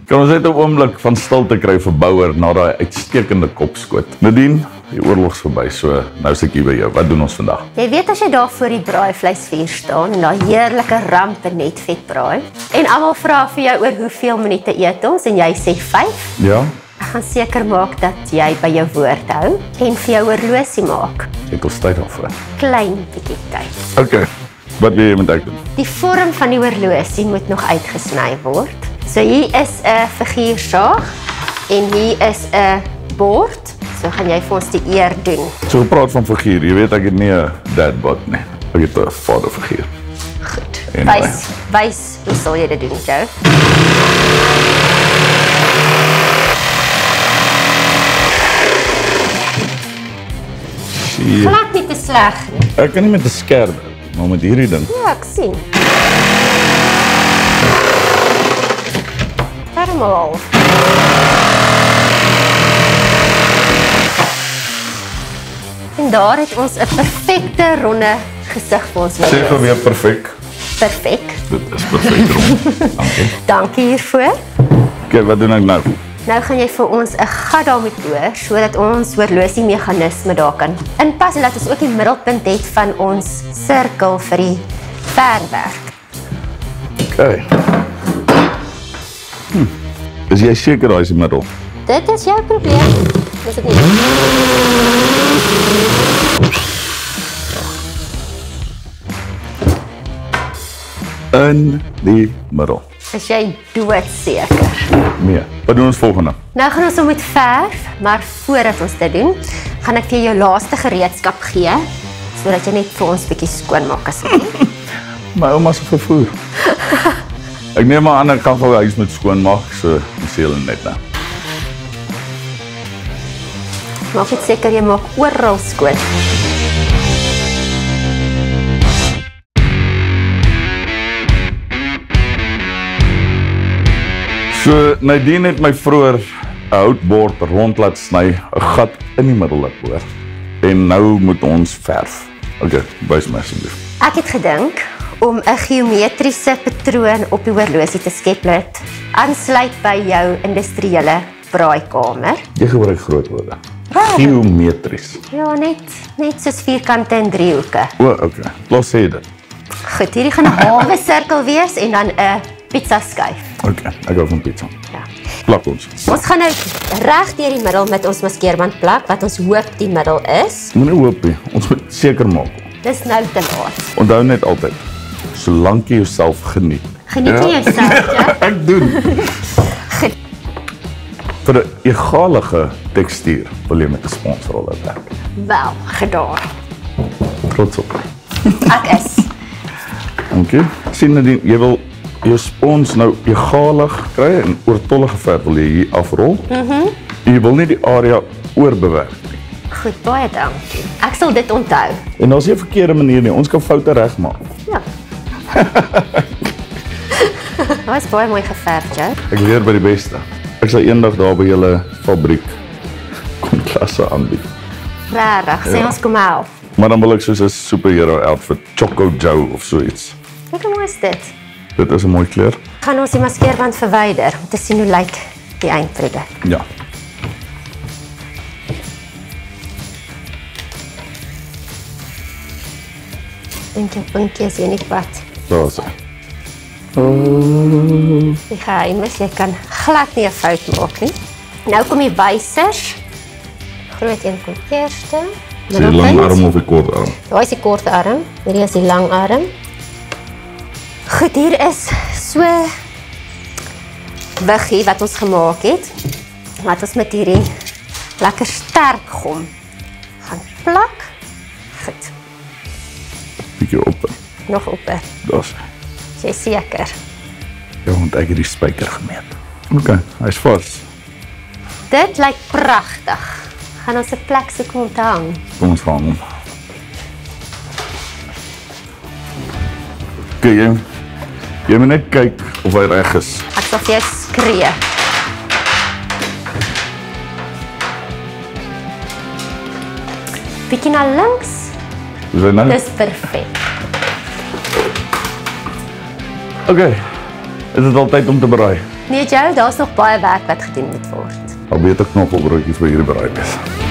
Kan ons net 'n oomblik van stilte kry vir Bouwer na daai uitstekende kopskoot. Nadine, die oorlog's verby, so nou sit ek hier by jou. Wat doen ons vandag? Jy weet as jy daar voor die braaivleisvuur staan en daai heerlike rampe net vet braai en almal vra vir jou oor hoeveel minute eet ons en jy sê 5. Ja? Ek gaan seker maak dat jy by jou woord hou en vir jou horlosie maak. Het ons tyd daarvoor? Klein bietjie tyd. Okay. Wat wil jy met ek doen? Die vorm van die horlosie moet nog uitgesny word. So hier is 'n figuursaag en hier is 'n bord. So gaan jy vir ons die eer doen. So gepraat van figuur, jy weet ek het nie 'n dadbod nie. Ek het 'n vaderfiguur. Goed. Anyway. Wys hoe sal jy dit doen, Joe? Glad nie te sleg nie. Ek kan nie met 'n skerp, maar met hierdie ding. Ja, ek sien. Helemaal. En daar het ons 'n perfekte ronde gesig vir ons. Sê vir weer perfek. Perfek. Dit is perfek rond. Dankie. Dankie hiervoor. Okay, wat doen ek nou? Nou gaan jy vir ons 'n gat daar moet boor sodat ons horlosie meganisme daar kan inpas en dat ons ook die middelpunt het van ons sirkel vir die verwerk. Okay. Is jy seker daai is die middel? Dit is jou probleem. Dis dit nie. In die middel. Is jy doodseker? Nee. Wat doen ons volgende? Nou gaan ons hom met verf, maar voordat ons dit doen, gaan ek vir jou laaste gereedskap gee sodat jy net vir ons 'n bietjie skoonmaak asseblief. My ouma se vervoer. Ek neem maar aan ek kan gou huis met skoonmaak, so die seël net nou. Maak net seker jy maak oral skoon. So Nadine het my vroeër 'n houtbord rond laat sny, 'n gat in die middel laat boor. En nou moet ons verf. Okay, wys my asseblief. Ek het gedink om 'n geometriese patroon op die horlosie te skep wat aansluit by jou industriële braaikamer. Jy gebruik groot woorde. Wow. Geometries. Ja, net soos vierkante en driehoeke. O, okay. Los sê dit. Goed, hierdie gaan 'n halwe sirkel wees en dan 'n pizza skyf. Okay, ek hou van pizza. Ja. Plak ons. Ons gaan nou reg deur die middel met ons maskeerband plak wat ons hoop die middel is. Moenie hoop nie. Ons moet seker maak. Dis nou te laat. Onthou net altyd, solank jy jouself geniet. Geniet jy jouself, ja? Ek doen. Vir 'n egalige tekstuur wil jy met 'n sponsroller werk. Wel, gedaan. Trots op. Ek is. Dankie. Sien Nadine, jy wil jou spons nou egalig kry en oortollige verf wil jy hier afrol. Jy wil nie die area oorbewerk nie. Goed, baie dankie. Ek sal dit onthou. En daar's nie 'n verkeerde manier nie. Ons kan foute regmaak. Ja. Dit was baie mooi geverf, Joe. Ek leer by die beste. Ek sal eendag daar by julle fabriek kom klasse aanbied. Regtig, sê ons kom help. Maar dan wil ek soos 'n superhero outfit, Tjhoko Joe of so iets. Kyk hoe mooi is dit. Dit is 'n mooi kleur. Gaan ons die maskeerband verwyder om te sien hoe lyk die eindproduk. Ja. Dink jou puntjie is hier nie pad. Daar is hy. Die geheim is, jy kan glad nie 'n fout maak nie. Nou kom die wysers. Groot een kom eerste. Is die lang arm of die kort arm? Daar is die kort arm, hierdie is die lang arm. Goed, hier is so wiggie wat ons gemaak het. Wat ons met hierdie lekker sterk gom gaan plak. Goed, Bietjie op. nog op. Daar's hy. Is jy seker? Ja, want ek het die spyker gemeet. Okay, hy's vars. Dit lyk pragtig. Gaan ons 'n plek soek om te hang. Kom ons vang hom. Okay, jy moet net kyk of hy reg is. Ek sal vir jou skree. Bietjie na links. Is hy nou? Dis perfek. Okay. Is dit al tyd om te braai? Nee, Joe, daar's nog baie werk wat gedoen moet word. Al beter knoffelbroodjies by hierdie braai wees.